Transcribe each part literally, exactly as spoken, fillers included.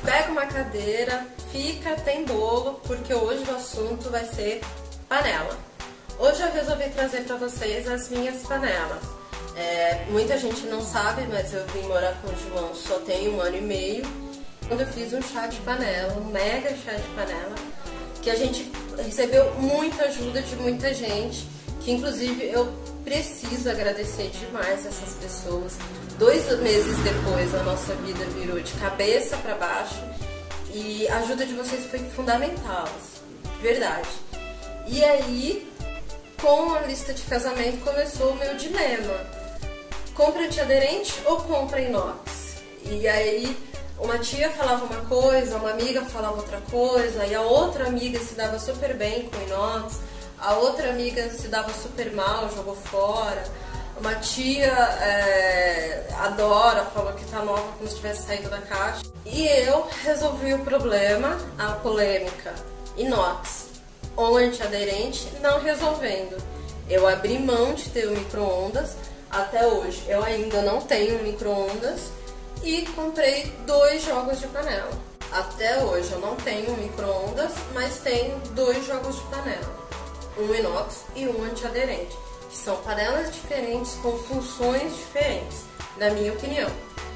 pega uma cadeira, fica, tem bolo, porque hoje o assunto vai ser panela. Hoje eu resolvi trazer para vocês as minhas panelas. É, muita gente não sabe, mas eu vim morar com o João só tem um ano e meio. Quando eu fiz um chá de panela, um mega chá de panela, que a gente recebeu muita ajuda de muita gente, que inclusive eu preciso agradecer demais essas pessoas. Dois meses depois a nossa vida virou de cabeça para baixo e a ajuda de vocês foi fundamental, de verdade. E aí, com a lista de casamento começou o meu dilema: compra antiaderente ou compra inox? E aí uma tia falava uma coisa, uma amiga falava outra coisa, e a outra amiga se dava super bem com inox, a outra amiga se dava super mal, jogou fora. Uma tia é, adora, falou que tá nova como se tivesse saído da caixa. E eu resolvi o problema, a polêmica, inox ou antiaderente, não resolvendo. Eu abri mão de ter o micro-ondas, até hoje eu ainda não tenho um micro-ondas, e comprei dois jogos de panela. Até hoje eu não tenho um micro-ondas, mas tenho dois jogos de panela, um inox e um antiaderente, que são panelas diferentes com funções diferentes, na minha opinião.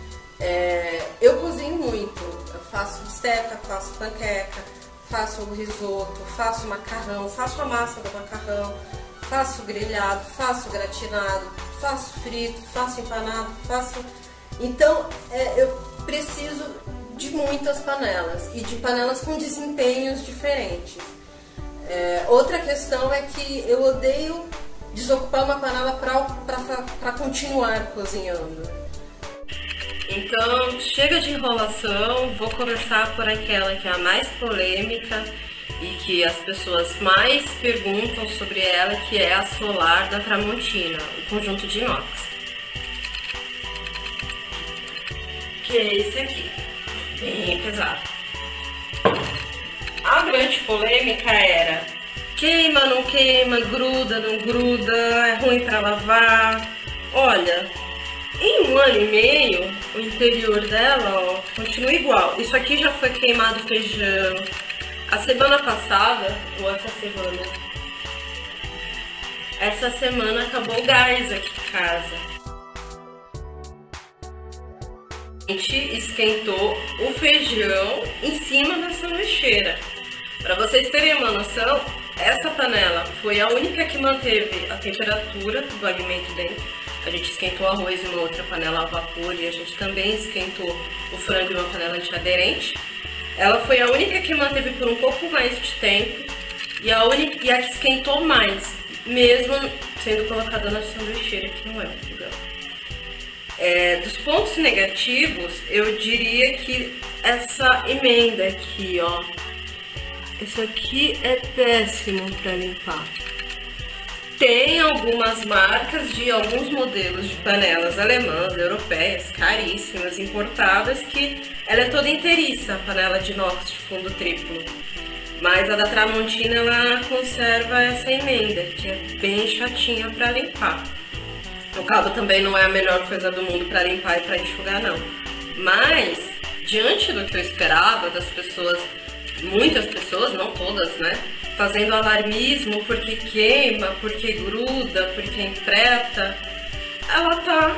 É, eu cozinho muito, eu faço bisteca, faço panqueca, faço risoto, faço macarrão, faço a massa do macarrão, faço grelhado, faço gratinado, faço frito, faço empanado, faço... Então é, eu preciso de muitas panelas e de panelas com desempenhos diferentes. É, outra questão é que eu odeio desocupar uma panela para continuar cozinhando. Então, chega de enrolação, vou começar por aquela que é a mais polêmica e que as pessoas mais perguntam sobre ela, que é a Solar da Tramontina, o conjunto de inox. Que é esse aqui, bem pesado. A grande polêmica era: queima, não queima, gruda, não gruda, é ruim para lavar. Olha, em um ano e meio, o interior dela, ó, continua igual. Isso aqui já foi queimado feijão. A semana passada, ou essa semana, essa semana acabou o gás aqui em casa. A gente esquentou o feijão em cima da sanduicheira. Para vocês terem uma noção, essa panela foi a única que manteve a temperatura do alimento dentro. A gente esquentou arroz em uma outra panela a vapor e a gente também esquentou o frango em uma panela antiaderente. Ela foi a única que manteve por um pouco mais de tempo e a, única, e a que esquentou mais, mesmo sendo colocada na sanduicheira, que não é o fogão. É, dos pontos negativos, eu diria que essa emenda aqui, ó, isso aqui é péssimo para limpar. Tem algumas marcas de alguns modelos de panelas alemãs, europeias, caríssimas, importadas, que ela é toda inteiriça, a panela de inox de fundo triplo. Mas a da Tramontina, ela conserva essa emenda, que é bem chatinha para limpar. O cabo também não é a melhor coisa do mundo para limpar e para enxugar, não. Mas, diante do que eu esperava das pessoas, muitas pessoas, não todas, né, fazendo alarmismo porque queima, porque gruda, porque empreta, ela tá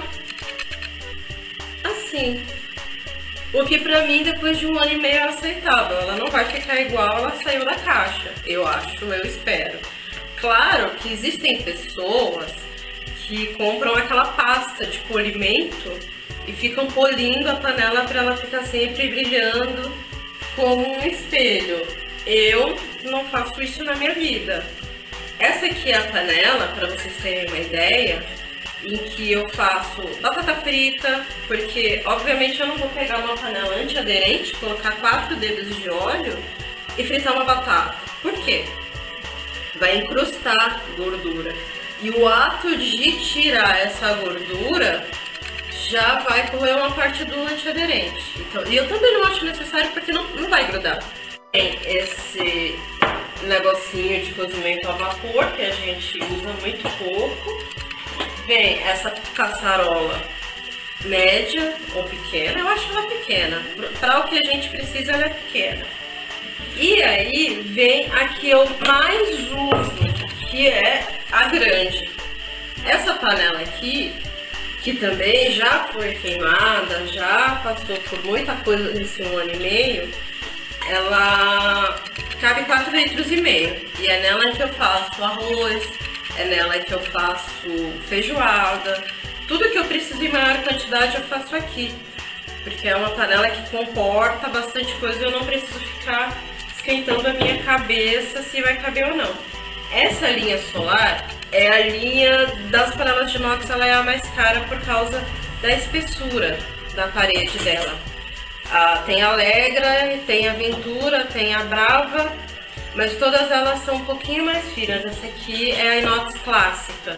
assim. O que pra mim, depois de um ano e meio, é aceitável. Ela não vai ficar igual ela saiu da caixa, eu acho, eu espero. Claro que existem pessoas que compram aquela pasta de polimento e ficam polindo a panela para ela ficar sempre brilhando como um espelho. Eu não faço isso na minha vida. Essa aqui é a panela, para vocês terem uma ideia, em que eu faço batata frita, porque obviamente eu não vou pegar uma panela antiaderente, colocar quatro dedos de óleo e fritar uma batata. Por quê? Vai incrustar gordura. E o ato de tirar essa gordura já vai correr uma parte do antiaderente. Então, e eu também não acho necessário porque não, não vai grudar. Tem esse negocinho de cozimento a vapor que a gente usa muito pouco. Vem essa caçarola média ou pequena, eu acho ela pequena. Para o que a gente precisa, ela é pequena. E aí vem a que eu mais uso, que é a grande. Essa panela aqui, que também já foi queimada, já passou por muita coisa nesse um ano e meio, ela cabe quatro litros e meio. E é nela que eu faço arroz, é nela que eu faço feijoada. Tudo que eu preciso em maior quantidade eu faço aqui. Porque é uma panela que comporta bastante coisa e eu não preciso ficar esquentando a minha cabeça se vai caber ou não. Essa linha solar é a linha das panelas de inox, ela é a mais cara por causa da espessura da parede dela. Ah, tem a Alegra, tem a Ventura, tem a Brava, mas todas elas são um pouquinho mais finas. Essa aqui é a inox clássica.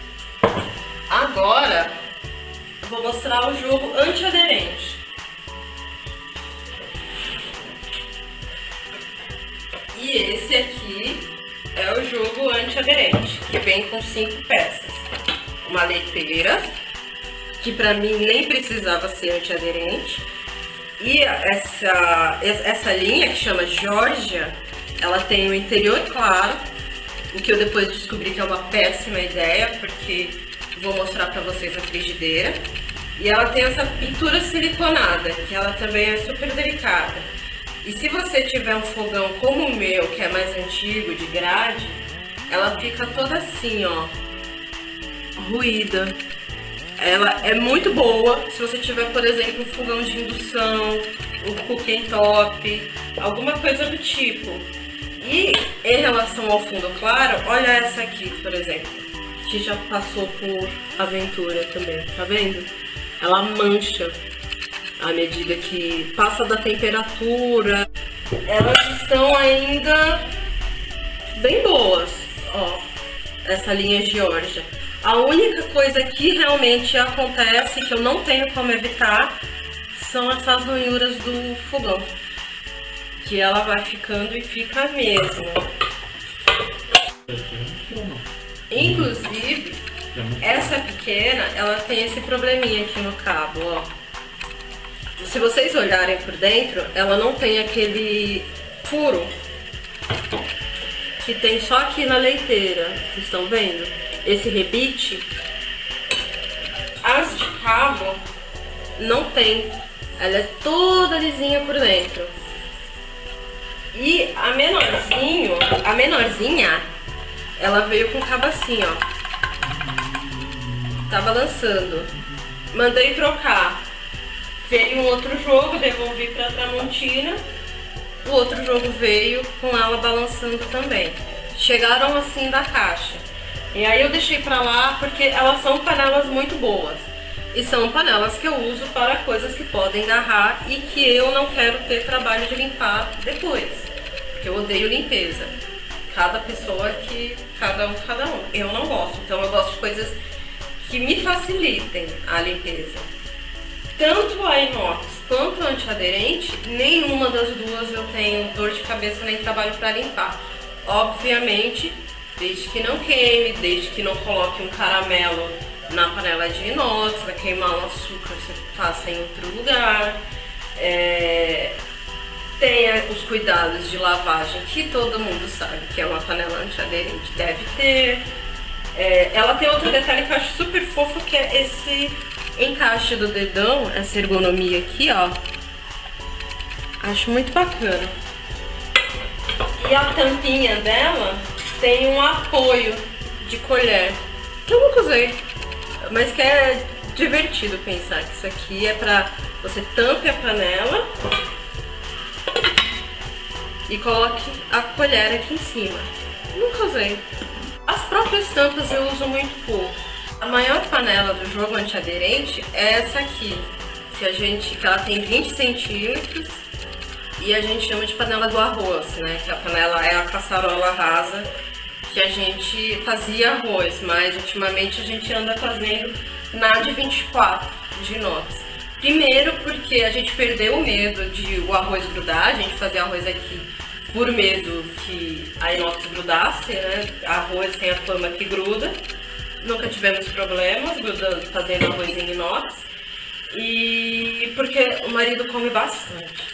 Agora eu vou mostrar o jogo antiaderente. E esse aqui é o jogo antiaderente, que vem com cinco peças. Uma leiteira, que pra mim nem precisava ser antiaderente. E essa, essa linha, que chama Georgia, ela tem o interior claro, o que eu depois descobri que é uma péssima ideia, porque vou mostrar pra vocês a frigideira. E ela tem essa pintura siliconada, que ela também é super delicada. E se você tiver um fogão como o meu, que é mais antigo, de grade, ela fica toda assim, ó, ruída. Ela é muito boa se você tiver, por exemplo, um fogão de indução, um cooking top, alguma coisa do tipo. E em relação ao fundo claro, olha essa aqui, por exemplo, que já passou por aventura também, tá vendo? Ela mancha à medida que passa da temperatura. Elas estão ainda bem boas, ó, essa linha Georgia. A única coisa que realmente acontece, que eu não tenho como evitar, são essas ranhuras do fogão, que ela vai ficando e fica mesmo. Inclusive, essa pequena, ela tem esse probleminha aqui no cabo, ó. Se vocês olharem por dentro, ela não tem aquele furo que tem só aqui na leiteira. Vocês estão vendo? Esse rebite. As de cabo não tem. Ela é toda lisinha por dentro. E a menorzinho, a menorzinha, ela veio com cabo assim, ó. Tá balançando. Mandei trocar. Veio um outro jogo, devolvi pra Tramontina. O outro jogo veio com ela balançando também. Chegaram assim da caixa. E aí eu deixei pra lá porque elas são panelas muito boas. E são panelas que eu uso para coisas que podem agarrar e que eu não quero ter trabalho de limpar depois. Porque eu odeio limpeza. Cada pessoa que... cada um, cada um. Eu não gosto. Então eu gosto de coisas que me facilitem a limpeza. Tanto a inox quanto a antiaderente, nenhuma das duas eu tenho dor de cabeça nem trabalho para limpar. Obviamente, desde que não queime, desde que não coloque um caramelo na panela de inox, vai queimar um açúcar, você faça em outro lugar. É... Tenha os cuidados de lavagem que todo mundo sabe que é uma panela antiaderente deve ter. É... Ela tem outro detalhe que eu acho super fofo, que é esse encaixe do dedão, essa ergonomia aqui, ó. Acho muito bacana. E a tampinha dela tem um apoio de colher, que eu nunca usei, mas que é divertido pensar que isso aqui é pra você tampe a panela e coloque a colher aqui em cima. Nunca usei. As próprias tampas eu uso muito pouco. A maior panela do jogo antiaderente é essa aqui, que a gente, que ela tem vinte centímetros e a gente chama de panela do arroz, né? Que a panela é a caçarola rasa que a gente fazia arroz, mas ultimamente a gente anda fazendo na de vinte e quatro de inox. Primeiro porque a gente perdeu o medo de o arroz grudar, a gente fazia arroz aqui por medo que a inox grudasse, né? Arroz tem a fama que gruda. Nunca tivemos problemas grudando, fazendo arroz em inox. E porque o marido come bastante.